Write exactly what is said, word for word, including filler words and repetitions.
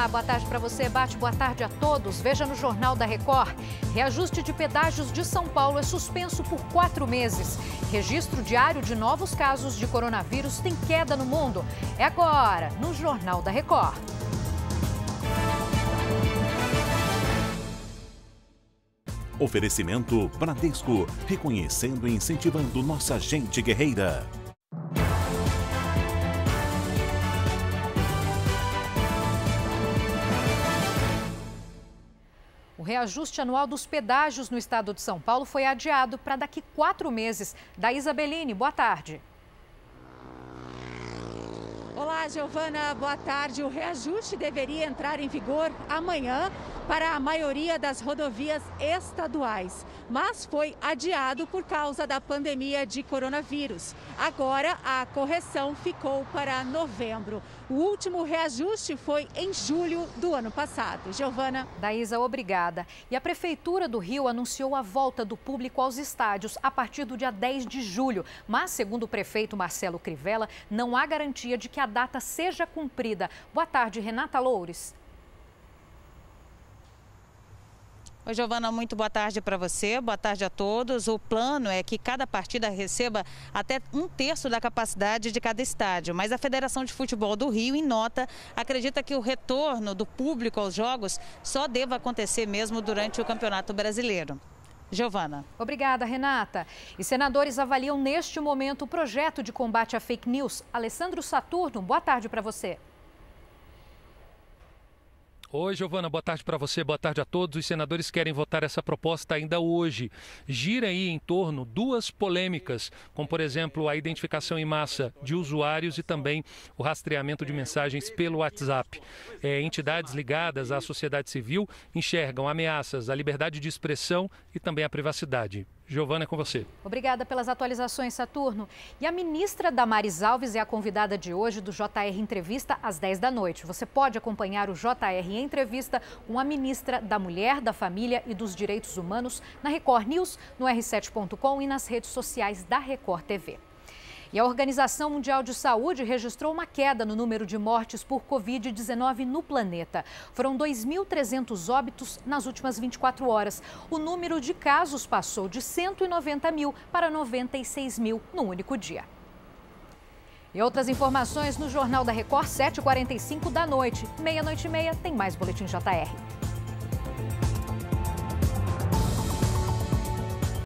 Olá, boa tarde para você, Bate, boa tarde a todos. Veja no Jornal da Record. Reajuste de pedágios de São Paulo é suspenso por quatro meses. Registro diário de novos casos de coronavírus tem queda no mundo. É agora, no Jornal da Record. Oferecimento Bradesco, reconhecendo e incentivando nossa gente guerreira. O reajuste anual dos pedágios no estado de São Paulo foi adiado para daqui quatro meses. Daísa Bellini, boa tarde. Olá, Giovana, boa tarde. O reajuste deveria entrar em vigor amanhã para a maioria das rodovias estaduais, mas foi adiado por causa da pandemia de coronavírus. Agora, a correção ficou para novembro. O último reajuste foi em julho do ano passado. Giovana. Daísa, obrigada. E a Prefeitura do Rio anunciou a volta do público aos estádios a partir do dia dez de julho. Mas, segundo o prefeito Marcelo Crivella, não há garantia de que a data seja cumprida. Boa tarde, Renata Loures. Oi, Giovana, muito boa tarde para você, boa tarde a todos. O plano é que cada partida receba até um terço da capacidade de cada estádio, mas a Federação de Futebol do Rio, em nota, acredita que o retorno do público aos jogos só deva acontecer mesmo durante o Campeonato Brasileiro. Giovana. Obrigada, Renata. E senadores avaliam neste momento o projeto de combate à fake news. Alessandro Saturno, boa tarde para você. Oi, Giovana, boa tarde para você, boa tarde a todos. Os senadores querem votar essa proposta ainda hoje. Gira aí em torno duas polêmicas, como por exemplo a identificação em massa de usuários e também o rastreamento de mensagens pelo WhatsApp. É, entidades ligadas à sociedade civil enxergam ameaças à liberdade de expressão e também à privacidade. Giovana, é com você. Obrigada pelas atualizações, Saturno. E a ministra Damares Alves é a convidada de hoje do J R Entrevista às dez da noite. Você pode acompanhar o J R Entrevista com a ministra da Mulher, da Família e dos Direitos Humanos na Record News, no R sete ponto com e nas redes sociais da Record T V. E a Organização Mundial de Saúde registrou uma queda no número de mortes por covid dezenove no planeta. Foram dois mil e trezentos óbitos nas últimas vinte e quatro horas. O número de casos passou de cento e noventa mil para noventa e seis mil no único dia. E outras informações no Jornal da Record, sete e quarenta e cinco da noite. Meia-noite e meia tem mais Boletim J R.